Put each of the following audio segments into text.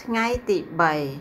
Ngay tỷ 7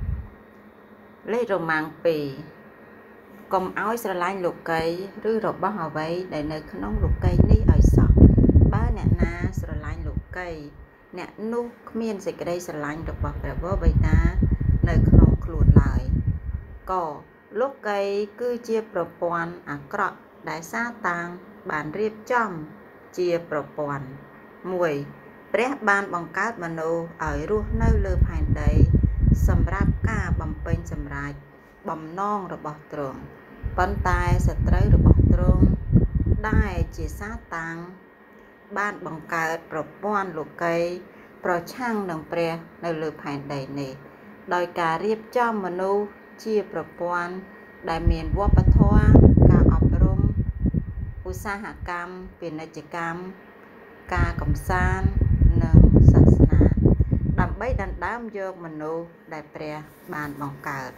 lấy rồi mang pì cùng áo sờ lanh lục cây rư rồi bao hào vậy để nơi nông lục cây ní ở sọ ba nè na sờ lanh lục cây nè nu miên dịch đây sờ lanh được bọc để vỡ vậy ta nơi nông luồn lại cỏ lúc cây cứ chia pro pon à cọ đại sa tàng bản riệp trong chia pro pon mùi rẽ ban bằng cát mà nô ở ruột nơi lơ hành đấy sầm ráp ca bầm pênh sầm rải bầm non rồi bỏ trường bắn tay sẽ tới rồi bỏ trường đai chỉ sát tăng ban bằng cát pro pon lục cây pro chăng nâng pre nơi lơ hành đấy nè đòi cả riệp trong mà nô chia pro pon đại miền vua bát thoa cả ọp rômอุตสาหกรรมเป็นกิจกรรมการកំសាន្តនិងសាសនាដើម្បីដណ្ដើមយកមនុស្សដែលព្រះបានបង្កើត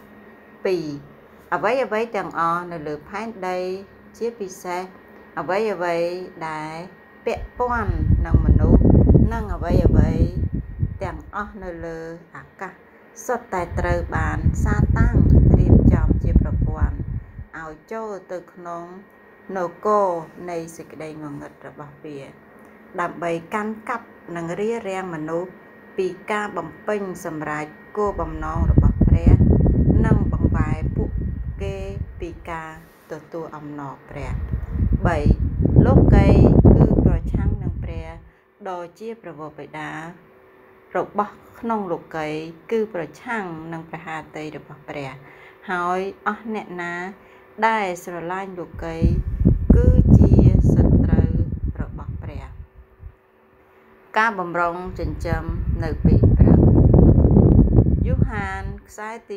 2អ្វីៗទាំងអស់នៅលើផែនដីជាពិសេសអ្វីដែលពាក់ព័ន្ធនឹងមនុស្សនិងអ្វីទាំងអស់នៅលើអាកាសសុទ្ធតែត្រូវបានសាតាំងរៀបចំជាប្រព័ន្ធឲ្យចូលទៅក្នុងនគរនៃសេចក្តីងងឹតរបស់វាដើម្បីកាន់កាប់និងរារាំងមនុស្សពីការបំពេញសម្រេចគោលបំណងរបស់ព្រះនិងបង្វែរពួកគេពីការទទួលអំណរព្រះ3លោកីគឺប្រឆាំងនឹងព្រះដ៏ជាព្រះវរបិតារបស់ក្នុងលោកីគឺប្រឆាំងនឹងព្រះハតីរបស់ព្រះហើយអស់អ្នកណាដែលស្រឡាញ់លោកីគឺជាសត្រូវរបស់ព្រះការបំរុងចិញ្ចឹមនៅពេលព្រឹកយូហានខ្សែទី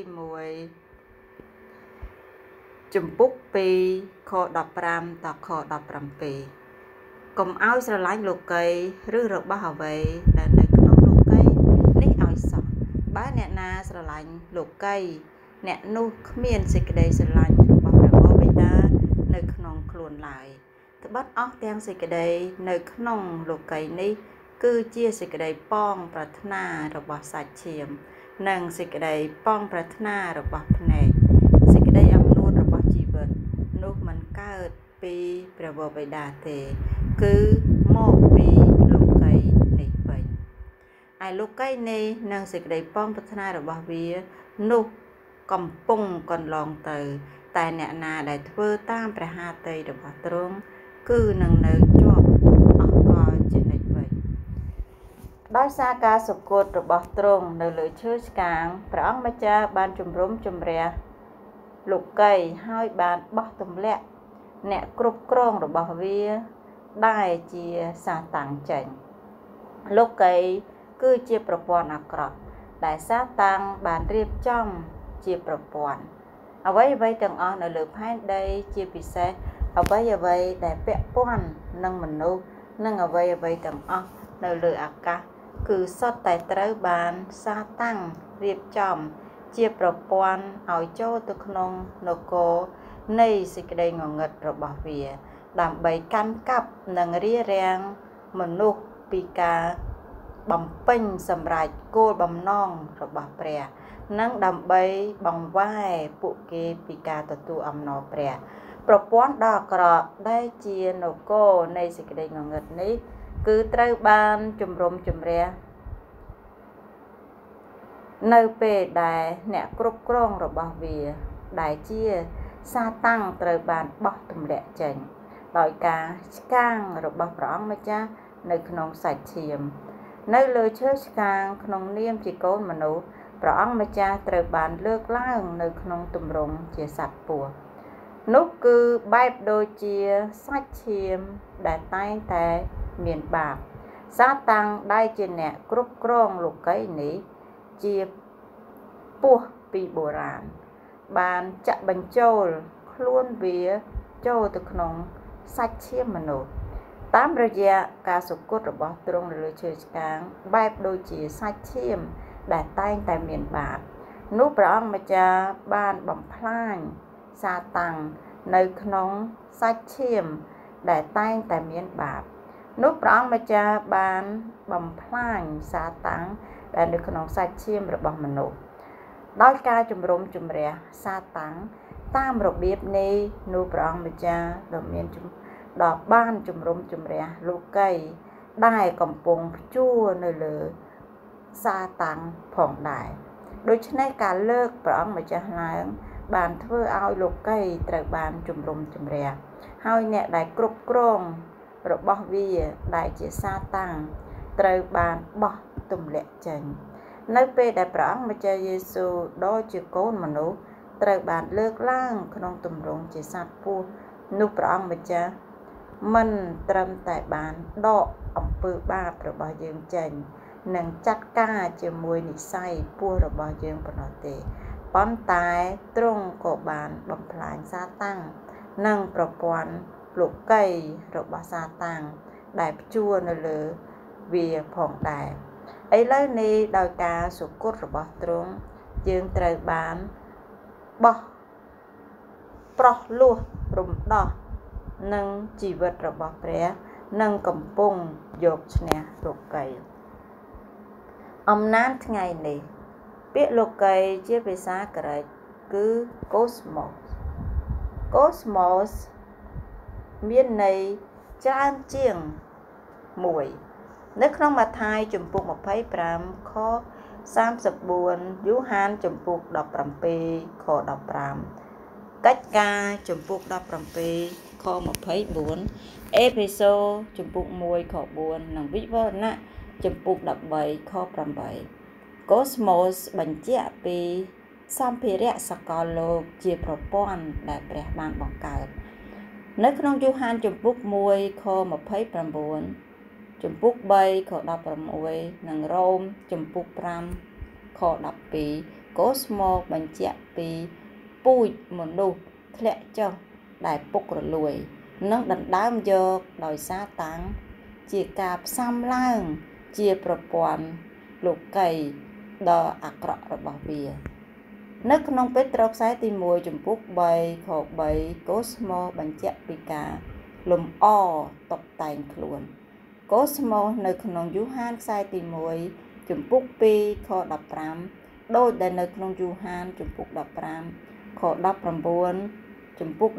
1ជំពូក2ខ15ដល់ខ17កុំឲ្យស្រឡាញ់លោកីឬរបស់អ្វីដែលនៅក្នុងលោកីនេះឲ្យសោះបើអ្នកណាស្រឡាញ់លោកីអ្នកនោះគ្មានសេចក្តីស្រឡាញ់របស់ព្រះបិតានៅក្នុងខ្លួនឡើយត្បិតអស់ទាំងសេចក្តីនៅក្នុងលោកីនេះគឺជាសេចក្តីប៉ងប្រាថ្នារបស់សាច់ឈាមនិងសេចក្តីប៉ងប្រាថ្នារបស់ភ្នែកសេចក្តីអំនួតរបស់ជីវិតនោះមិនកើតពីព្រះវរបិតាទេគឺមកពីលោកីនេះវិញឯលោកីនេះនិងសេចក្តីប៉ងប្រាថ្នារបស់វានោះកំពុងកន្លងទៅតែអ្នកណាដែលធ្វើតាមព្រះハតីរបស់ទ្រង់គឺនឹងនៅជាប់អកលជានិច្ចវិញដោយសារការសុគតរបស់ទ្រង់នៅលើឈើឆ្កាងព្រះអង្គម្ចាស់បានជំរុំជម្រះលោកីហើយបានបោះទម្លាក់អ្នកគ្រប់គ្រងរបស់វាដែលជាសាតាំងចេញលោកីគឺជាប្រព័ន្ធអាក្រក់ដែលសាតាំងបានរៀបចំជាប្រព័ន្ធអ្វីទាំងអស់នៅលើផែនដីជាពិសេសអ្វីដែលពាក់ព័ន្ធនឹងមនុស្សនិងអ្វីទាំងអស់នៅលើអាកាសគឺសុទ្ធតែត្រូវបានសាតាំងរៀបចំជាប្រព័ន្ធឲ្យចូលទៅក្នុងនគរនៃសេចក្តីងងឹតរបស់វាដើម្បីកាន់កាប់និងរារាំងមនុស្សពីការបំពេញសម្រេចគោលបំណងរបស់ព្រះនិងដើម្បីបង្វែរពួកគេពីការទទួលអំណរព្រះប្រព័ន្ធដ៏អាក្រក់ដែលជានគរនៃសេចក្តីងងឹតនេះគឺត្រូវបានជំរុំជម្រះនៅពេលដែលអ្នកគ្រប់គ្រងរបស់វាដែលជាសាតាំងត្រូវបានបោះទម្លាក់ចេញដោយការឆ្កាងរបស់ព្រះអង្គម្ចាស់នៅក្នុងសាច់ឈាមនៅលើឈើឆ្កាងក្នុងនាមជាកូនមនុស្សព្រះអង្គម្ចាស់ត្រូវបានលើកឡើងនៅក្នុងទម្រង់ជាសត្វពស់នោះគឺបែបដូចជាសាច់ឈាមដែលតែងតែមានបាបសាតាំងដែលជាអ្នកគ្រប់គ្រងលោកីនេះជាពស់ពីបុរាណបានចាក់បញ្ចូលខ្លួនវាចូលទៅក្នុងសាច់ឈាមមនុស្សតាមរយៈការសុគតរបស់ទ្រង់នៅលើឈើឆ្កាងបែបដូចជាសាច់ឈាមដែលតែងតែមានបាបនោះព្រះអង្គម្ចាស់បានបំផ្លាញសាតាំងនៅក្នុងសាច់ឈាមដែលតែងតែមានបាបនោះព្រះអង្គម្ចាស់បានបំផ្លាញសាតាំងដែលនៅក្នុងសាច់ឈាមរបស់មនុស្សដោយការជំរុំជម្រះសាតាំងតាមរបៀបនេះនោះព្រះអង្គម្ចាស់ដ៏បានជំរុំជម្រះលោកីដែលកំពុងព្យួរនៅលើសាតាំងផងដែរដូច្នេះការលើកព្រះអង្គម្ចាស់ឡើងបានធ្វើឲ្យលោកីត្រូវបានជំរុំជម្រះហើយអ្នកដែលគ្រប់គ្រងរបស់វាដែលជាសាតាំងត្រូវបានបោះទម្លាក់ចេញនៅពេលដែលព្រះអង្គម្ចាស់យេស៊ូវដ៏ជាកូនមនុស្សត្រូវបានលើកឡើងក្នុងទម្រង់ជាសត្វពស់នោះព្រះអង្គម្ចាស់មិនត្រឹមតែបានដកអំពើបាបរបស់យើងចេញនិងចាត់ការជាមួយនិស្ស័យពស់របស់យើងប៉ុណ្ណោះទេប៉ុន្តែទ្រង់ក៏បានបំផ្លាញសាតាំងនិងប្រព័ន្ធលោកីរបស់សាតាំងដែលព្យួរនៅលើវាផងដែរឥឡូវនេះដោយការសុគតរបស់ទ្រង់យើងត្រូវបានបោះប្រោះលោះរំដោះនិងជីវិតរបស់ព្រះនិងកំពុងយកឈ្នះលោកីអំណាចថ្ងៃនេះពាក្យលោកីជាភាសាក្រិកគឺ cosmos មានន័យច្រើនជាង1នៅក្នុងម៉ាថាយជំពូក25ខ34យូហានជំពូក17ខ15កិច្ចការជំពូក17ខ24អេភេសូជំពូក1ខ4និងវិវរណៈជំពូក13ខ8 Cosmos បញ្ជាក់ពីសម្ភារៈសកលលោកជាប្រព័ន្ធដែលព្រះបានបង្កើតនៅក្នុងយូហានជំពូក1ខ29ជំពូក3ខ16និងរ៉ូមជំពូក5ខ12 Cosmos បញ្ជាក់ពីពូជមនុស្សធ្លាក់ចុះដែលពុករលួយនិងដណ្ដើមយកដោយសារតាំងជាការផ្សំឡើងជាប្រព័ន្ធលោកីដ៏អាក្រក់របស់វានៅក្នុងពេត្រុសខ្សែទី1ជំពូក3ខ3 Cosmos បញ្ជាក់ពីការលំអតុបតែងខ្លួន Cosmos នៅក្នុងយូហានខ្សែទី1ជំពូក2ខ15ដូចដែលនៅក្នុងយូហានជំពូក15ខ19ជំពូក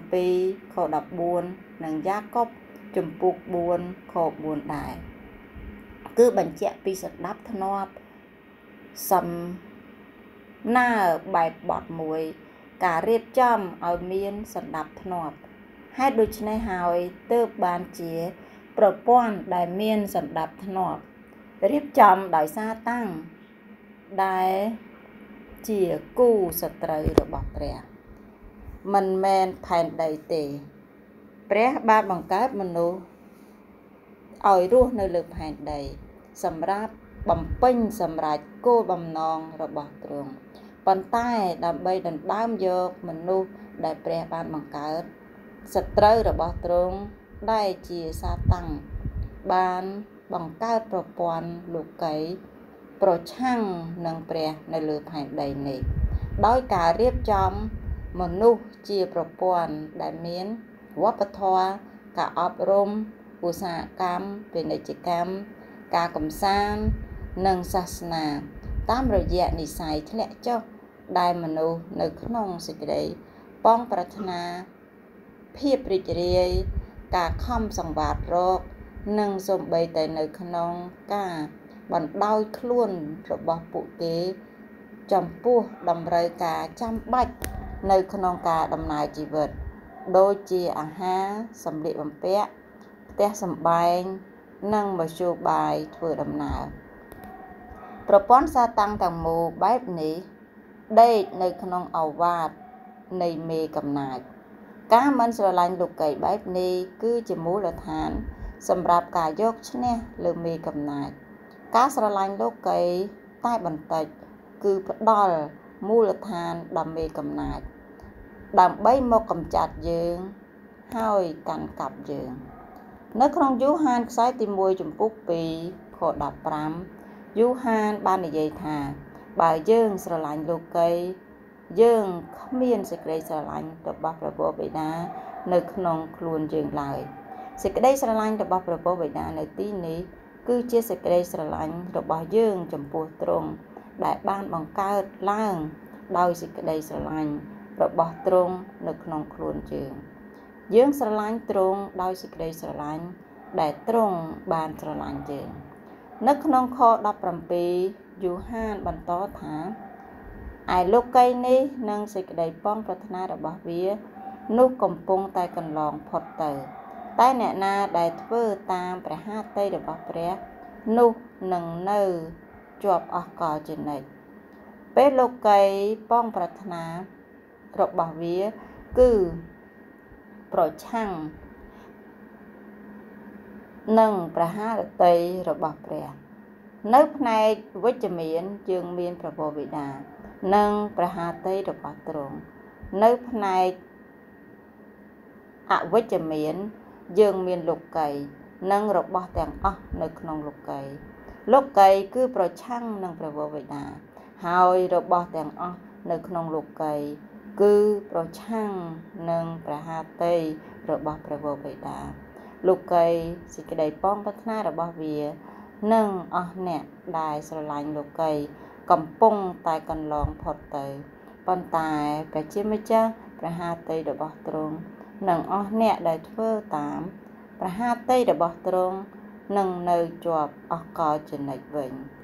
17ខ14និងយ៉ាកុបជំពូក4ខ4ដែរគឺបញ្ជាក់ពីសណ្ដាប់ធ្នាប់សំណើបែបបទមួយការរៀបចំឲ្យមានសណ្ដាប់ធ្នាប់ហេតុដូច្នេះហើយទើបបានជាប្រព័ន្ធដែលមានសណ្ដាប់ធ្នាប់រៀបចំដោយសារតាំងដែលជាគូសត្រូវរបស់ព្រះមិនមែនផែនដីទេព្រះបានបង្កើតមនុស្សឲ្យរស់នៅលើផែនដីសម្រាប់បំពេញសម្រេចគោលបំណងរបស់ទ្រង់ប៉ុន្តែដើម្បីដណ្ដើមយកមនុស្សដែលព្រះបានបង្កើតសត្រូវរបស់ទ្រង់ដែលជាសាតាំងបានបង្កើតប្រព័ន្ធលោកីប្រឆាំងនឹងព្រះនៅលើផែនដីនេះដោយការរៀបចំមនុស្សជាប្រព័ន្ធដែលមានវប្បធម៌ការអប់រំឧស្សាហកម្មពាណិជ្ជកម្មការកំសាន្តនិងសាសនាតាមរយៈនិស្ស័យធ្លាក់ចុះដែលមនុស្សនៅក្នុងសេចក្តីប៉ងប្រាថ្នាភាពរីករាយការខំសង្វាតរកនិងសូម្បីតែនៅក្នុងការបណ្ដោយខ្លួនរបស់ពួកគេចំពោះតម្រូវការចាំបាច់នៅក្នុងការដំណើរជីវិតដូចជាអាហារសម្លៀកបំពាក់ផ្ទះសម្បែងនិងមធ្យោបាយធ្វើដំណើរប្រព័ន្ធសាតាំងទាំងមូលបែបនេះដេកនៅក្នុងឱវាទនៃមេកំណាចការមិនស្រឡាញ់លោកីបែបនេះគឺជាមូលដ្ឋានសម្រាប់ការយកឈ្នះលើមេកំណាចការស្រឡាញ់លោកីតែបន្តិចគឺផ្ដល់មូលដ្ឋានដល់មេកំណាចដើម្បីមកកម្ចាត់យើងហើយកាន់កាប់យើងនៅក្នុងយូហានខ្សែទី1ជំពូក2ខ15យូហានបាននិយាយថាបើយើងស្រឡាញ់លោកីយើងគ្មានសេចក្តីស្រឡាញ់របស់ព្រះបិតានៅក្នុងខ្លួនយើងឡើយសេចក្តីស្រឡាញ់របស់ព្រះពុទ្ធបិតានៅទីនេះគឺជាសេចក្តីស្រឡាញ់របស់យើងចំពោះទ្រង់ដែលបានបង្កើតឡើងដោយសេចក្តីស្រឡាញ់របស់ទ្រង់នៅក្នុងខ្លួនយើងស្រឡាញ់ទ្រង់ដោយសេចក្តីស្រឡាញ់ដែលទ្រង់បានស្រឡាញ់យើងនៅក្នុងខ17យូហានបន្តថាឯលោកីនេះនិងសេចក្តីប៉ងប្រាថ្នារបស់វានោះកំពុងតែកន្លងផុតទៅតែអ្នកណាដែលធ្វើតាមព្រះហឫទ័យរបស់ព្រះនោះនឹងនៅជាប់អស់កលជានិច្ចពេលលោកីប៉ងប្រាថ្នារបស់វាគឺប្រឆាំងនឹងព្រះហឫទ័យរបស់ព្រះនៅផ្នែកវិជ្ជមានយើងមានព្រះបិតានិងព្រះហឫទ័យរបស់ទ្រង់នៅផ្នែកអវិជ្ជមានយើងមានលោកីនិងរបស់ទាំងអស់នៅក្នុងលោកីគឺប្រឆាំងនឹងព្រះបិតាហើយរបស់ទាំងអស់នៅក្នុងលោកីគឺប្រឆាំងនឹងព្រះហឫទ័យរបស់ព្រះបិតាលោកីសេចក្តីប៉ងប្រាថ្នារបស់វានិងអស់អ្នកដែលស្រឡាញ់លោកីកំពុងតែកន្លងផុតទៅប៉ុន្តែព្រះជាម្ចាស់ព្រះហឫទ័យរបស់ទ្រង់និងអស់អ្នកដែលធ្វើតាមព្រះហឫទ័យរបស់ទ្រង់នឹងនៅជាប់អស់កលជានិច្ចវិញ